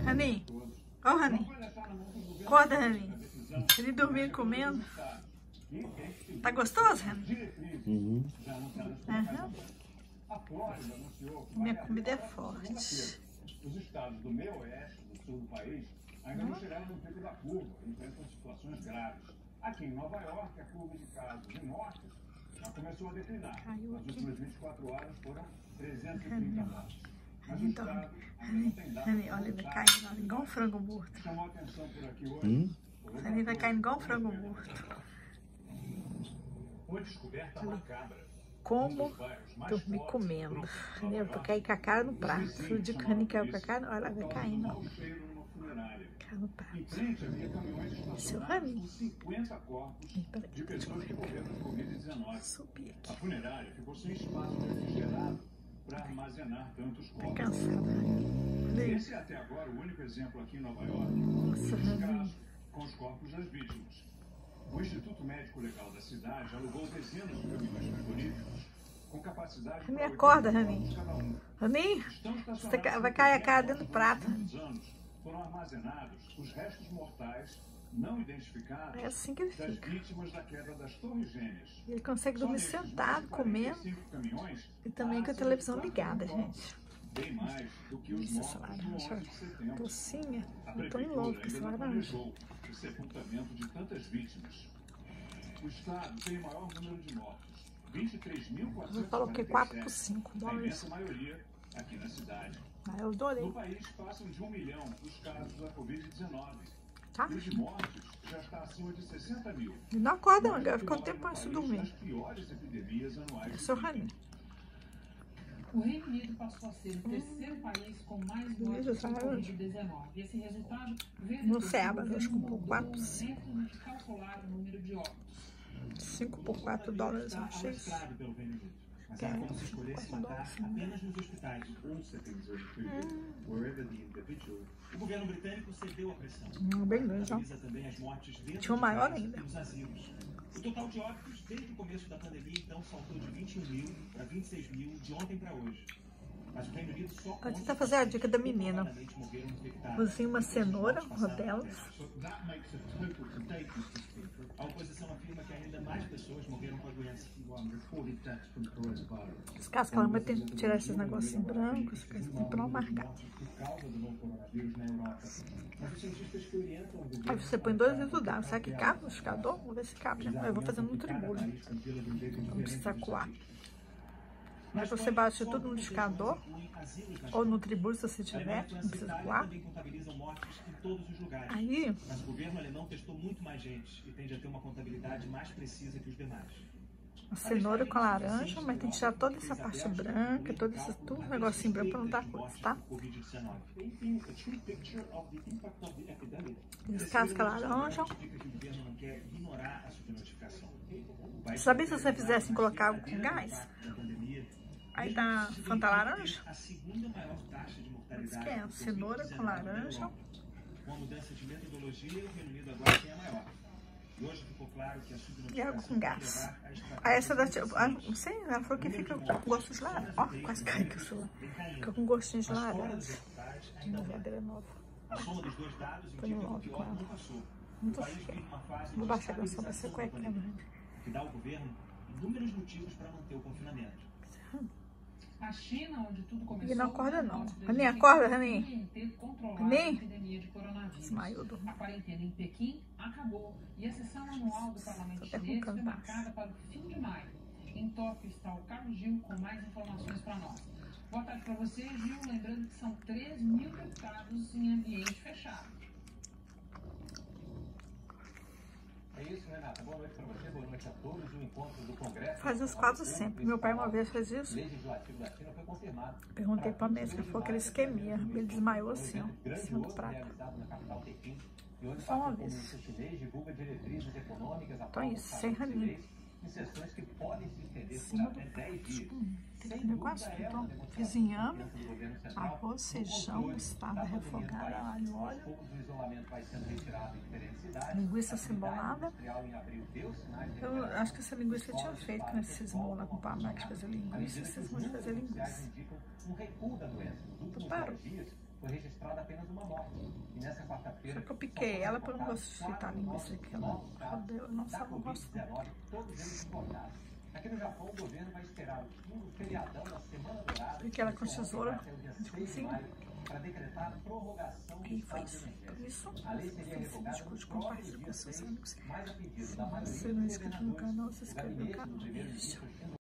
Rani, ó Rani, acorda Rani, ele dormindo comendo. Tá gostoso, Rani? Uhum. Minha comida é forte. Os estados do meio oeste, do sul do país, ainda não chegaram no pico da curva, enfrentam situações graves. Aqui em Nova York, a curva de casos e mortes já começou a declinar. Nas últimas 24 horas foram 330 mortes. Mas o estado ainda não tem dados. Olha, vai caindo igual um frango morto. Chamou a atenção por aqui hoje. Rani vai caindo igual um frango morto. Foi descoberta macabra. Como dormir comendo. Entendeu? Pra cair com a cara no prato. Se o dia que o Rani caiu com a cara, olha, vai caindo. Cai no prato. Esse é o Rani. Peraí, deixa eu subir aqui. A funerária ficou sem espaço refrigerado para armazenar tantos Tá corpos. cansada, Rani. Esse é até agora o único exemplo aqui em Nova York Nossa, dos Rani. casos com os corpos das vítimas. O Instituto Médico Legal da cidade alugou dezenas de caminhões frigoríficos com capacidade Rani, para acorda, 80 Rani. toneladas cada um. Rani, Estão você estacionados vai cair a cara dentro do prato. Há muitos anos foram armazenados os restos mortais não identificados É assim que ele das fica. vítimas da queda das Torres Gêmeas. Ele consegue dormir sentado, comendo e também com a televisão ligada, gente. Bem mais do que os Isso, essa mortos do laranja 11 de setembro. docinha. A Eu tô em prefeitura louco com ainda essa não laranja. planejou o sepultamento de tantas vítimas. O estado tem o maior número de mortos, 23.447. Eu falo que 4 por 5 A dólares. imensa maioria aqui na cidade. Ah, eu adorei. No país, passam de 1 milhão os casos da Covid-19. Tá? E o de mortes já está acima de 60 mil. E não acorda, não. Agora ficou um tempo antes de Das dormir. piores epidemias anuais. Esse é o Rani. O Reino Unido passou a ser o terceiro país com mais mortes por Covid-19. Esse resultado veio No depois que Ceaba, o nós governo comprou mudou 4 o método de calcular o número de óbitos. 5 por 4 dólares, eu achei isso. Pelo Reino Unido, mas Que era é como se escolhesse 4 matar dólares, né? apenas nos hospitais. O governo britânico cedeu à pressão. Bem grande, ó. Contabiliza também as mortes dentro Tinha um de maior casa ainda. e nos asilos. O total de óbitos desde o começo da pandemia, então, saltou de 21 mil para 26 mil de ontem para hoje. Mas o Reino Unido só Vou tentar fazer a dica da menina. morreram infectados. Cozinha uma cenoura, rodelas. A oposição afirma que ainda mais pessoas morreram com a doença. Os casos que ela vai ter que tirar esses negocinhos brancos, que eles têm pra não amargar. Aí você põe 2 litros d'água. Será que cabe no liquidificador? Vamos ver se cabe. Eu vou fazer no tribulho. Não precisa coar. Mas você bate tudo no liquidificador ou no tribulho, se você tiver, não precisa coar. Aí, Mas o governo alemão testou muito mais gente e tende a ter uma contabilidade mais precisa que os demais. a cenoura com a laranja, mas tem que tirar toda essa parte branca, todo esse tudo negocinho branco pra não dar coisa, tá? Descasca a laranja. Sabia se você fizesse colocar água com gás? Aí dá Fanta laranja. Isso que é, cenoura com laranja. Com a mudança de metodologia, o Reino Unido agora tem a maior. E hoje ficou claro que a E água com subnotificação gás. Aí essa da não sei, ela falou que fica com gosto de laranja. Ó, quase cai com o celular. Fica com gostinho de laranja. De novadeira nova. A soma dos dois dados Tô em indica que o love com pior ela. não passou. Muito O país feio. vive uma fase Vou de baixar a canção pra ser estabilização cueca, né? que dá ao governo inúmeros motivos para manter o confinamento. A China, onde tudo começou, E não acorda, não. mostra Rani, que acorda, o Rani. ter controlado Rani. a epidemia de coronavírus. Desmaiou, dormiu. A quarentena em Pequim acabou e a sessão anual do parlamento Tô até com chinês foi cansaço. marcada para o fim de maio. Em Tóquio está o Carlos Gil com mais informações para nós. Boa tarde para você, Gil. Lembrando que são 3 mil deputados em ambiente fechado. É isso, Renata. Boa noite para você, boa noite a todos. O encontro do Congresso... Faz os quadros sempre. Meu pai uma vez fez isso. Legislativo da China foi confirmado. Perguntei pra médica, ele falou que ele isquemia. Ele desmaiou assim, ó, em cima do prato. Realizado na capital Pequim. E hoje Só uma o vez. comunista chinês divulga diretrizes econômicas Então é após isso, sem Rani. em sessões que podem se estender por Cima até do 10 dias. Tem que quase tudo. Então, fiz inhame, arroz, feijão, mostarda refogada, alho, óleo, linguiça cebolada. Eu acho que essa linguiça eu tinha feito, quando você cismou lá com o Pamax fazer linguiça, cismou de fazer linguiça. Um recuo da doença. Nos últimos Parou. 10 dias, foi registrada apenas uma morte. E nessa quarta-feira... Só que eu piquei ela para eu não gosto de fritar a linguiça aqui. Eu não gosto. Todos eles importados. Aqui no Japão, o governo vai esperar o fim do feriadão da Semana Dourada. Piquei ela com tesoura de cozinha. Para decretar prorrogação do estado de emergência. Por isso, A lei seria revogada no compartilhe com seus amigos. mas a pedido da Se maioria você não é inscrito no canal, se inscreve no canal.